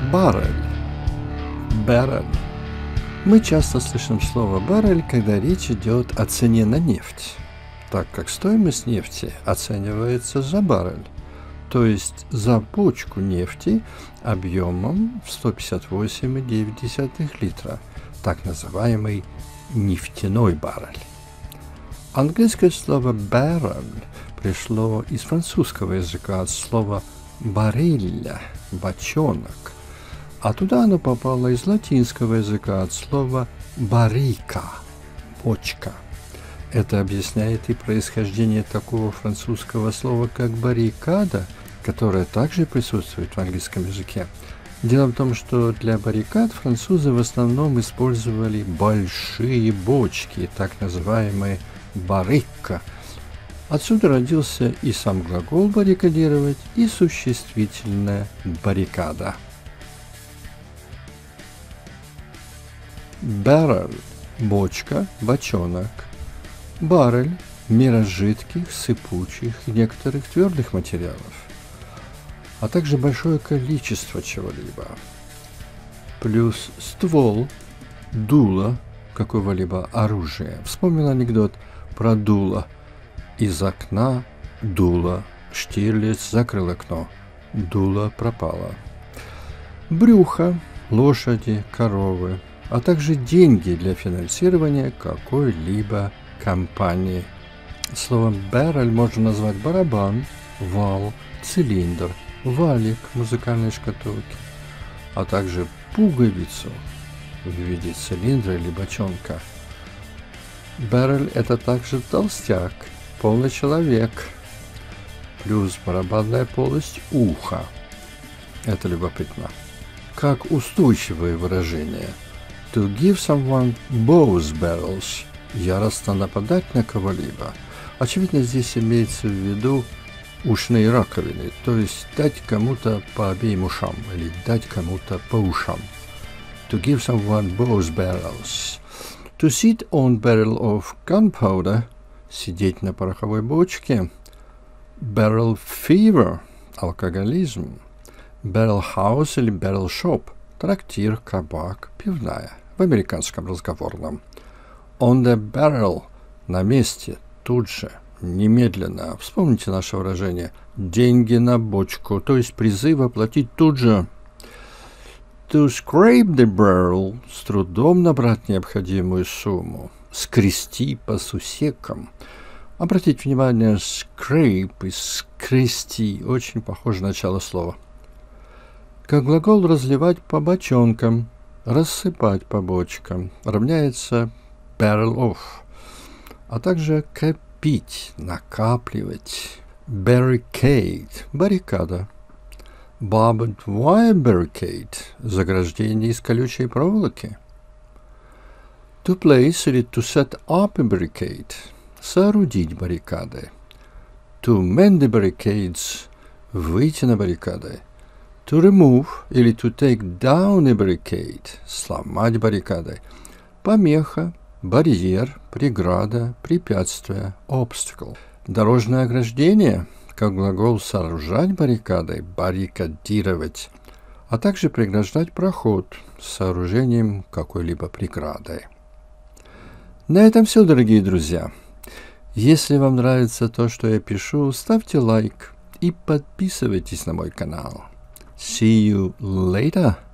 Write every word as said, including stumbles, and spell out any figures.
Баррель. Баррель. Мы часто слышим слово «баррель», когда речь идет о цене на нефть, так как стоимость нефти оценивается за баррель, то есть за бочку нефти объемом в сто пятьдесят восемь и девять десятых литра, так называемый нефтяной баррель. Английское слово «barrel» пришло из французского языка от слова «барелля» – «бочонок», а туда оно попало из латинского языка от слова «баррика» – «бочка». Это объясняет и происхождение такого французского слова, как «баррикада», которое также присутствует в английском языке. Дело в том, что для баррикад французы в основном использовали большие бочки, так называемые «баррика». Отсюда родился и сам глагол «баррикадировать», и существительное «баррикада». Barrel – бочка, бочонок. Баррель – мера жидких, сыпучих и некоторых твердых материалов, а также большое количество чего-либо. Плюс ствол, дуло какого-либо оружия. Вспомнил анекдот про дуло. Из окна дуло. Штирлиц закрыл окно. Дуло пропало. Брюхо, лошади, коровы, а также деньги для финансирования какой-либо компании. Словом «баррель» можно назвать барабан, вал, цилиндр, валик музыкальной шкатулки, а также пуговицу в виде цилиндра или бочонка. Баррель – это также толстяк, полный человек, плюс барабанная полость уха. Это любопытно. Как устойчивое выражение «to give someone both barrels» – яростно нападать на кого-либо. Очевидно, здесь имеется в виду ушные раковины, то есть дать кому-то по обеим ушам или дать кому-то по ушам. To give someone both barrels. To sit on barrel of gunpowder – сидеть на пороховой бочке. Barrel fever – алкоголизм. Barrel house или barrel shop – трактир, кабак, пивная в американском разговорном. On the barrel – на месте, тут же, немедленно. Вспомните наше выражение «деньги на бочку», то есть призыв оплатить тут же. To scrape the barrel – с трудом набрать необходимую сумму. Скрести по сусекам. Обратите внимание, scrape и скрести очень похоже на начало слова. Как глагол «разливать по бочонкам», «рассыпать по бочкам» равняется barrel of, а также копить, накапливать. Barricade – баррикада. Barbed wire barricade – заграждение из колючей проволоки. To place или to set up a barricade – соорудить баррикады. To mend the barricades – выйти на баррикады. To remove или to take down a barricade – сломать баррикады. Помеха, барьер, преграда, препятствие, obstacle. Дорожное ограждение, как глагол «сооружать баррикады», баррикадировать, а также преграждать проход с сооружением какой-либо преграды. На этом все, дорогие друзья. Если вам нравится то, что я пишу, ставьте лайк и подписывайтесь на мой канал. See you later!